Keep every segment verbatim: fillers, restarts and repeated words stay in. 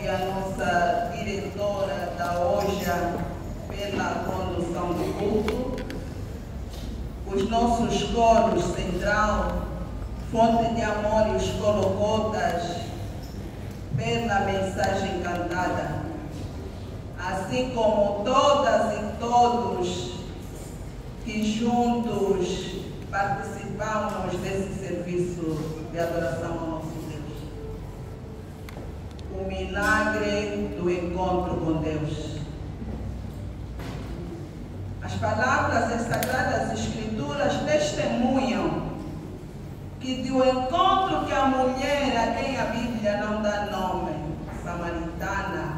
e a nossa diretora da Oja pela condução do culto, os nossos coros Central, Fonte de Amor e os Colocotas pela mensagem cantada, assim como todas e todos que juntos participamos desse serviço de adoração ao nosso Deus. O milagre do encontro com Deus. As palavras das Sagradas Escrituras testemunham que do encontro que a mulher a quem a Bíblia não dá nome, samaritana,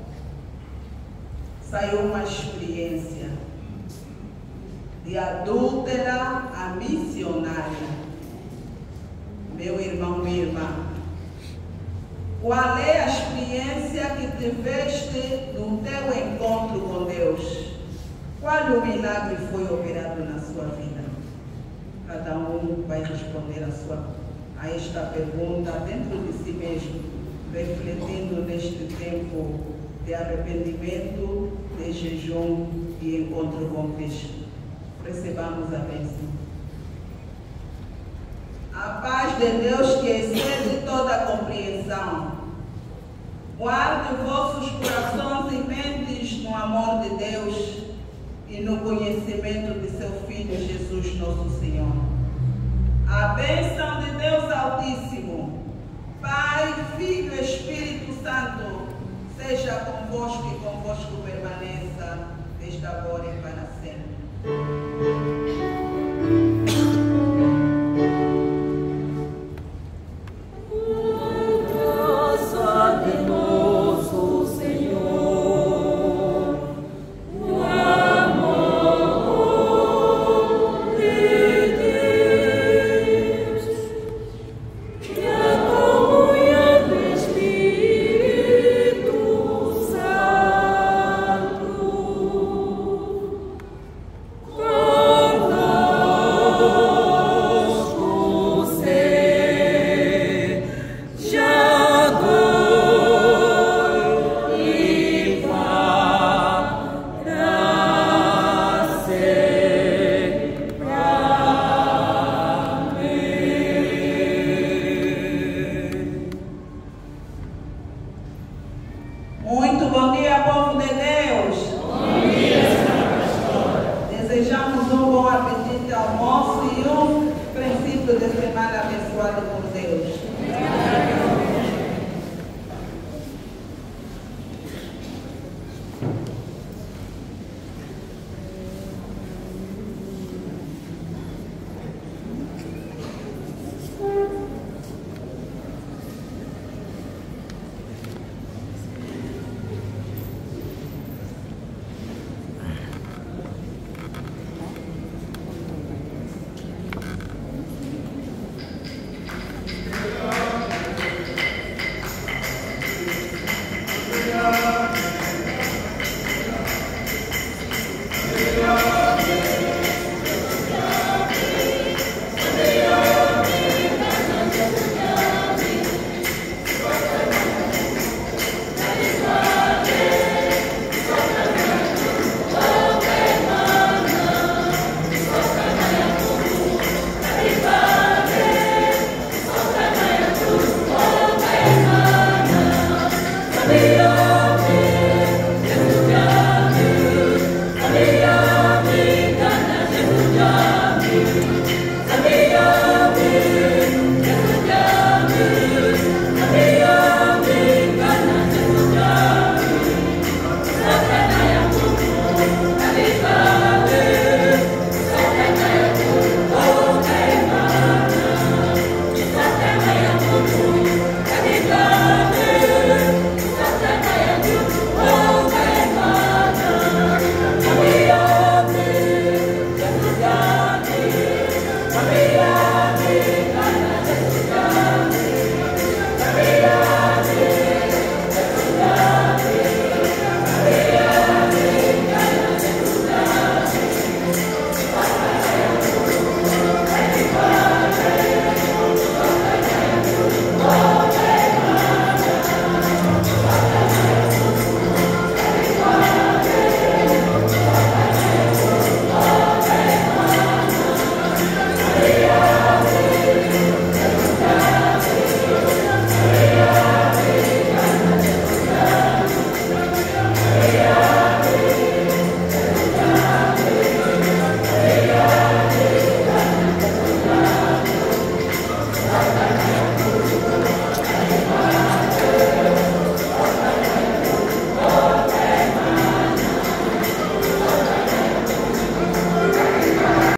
saiu uma experiência de adúltera a missionária. Meu irmão, minha irmã, qual é a experiência que tiveste no teu encontro com Deus? Qual o milagre foi operado na sua vida? Cada um vai responder a, sua, a esta pergunta dentro de si mesmo, refletindo neste tempo de arrependimento, de jejum e encontro com Cristo. Recebamos a bênção. A paz de Deus que excede toda a compreensão, guarde vossos corações e mentes no amor de Deus e no conhecimento de seu Filho Jesus nosso Senhor. A bênção de Deus Altíssimo, Pai, Filho e Espírito Santo, seja convosco e convosco permaneça, desde agora e para sempre. Desejamos um bom apetite ao almoço e um princípio de semana abençoado.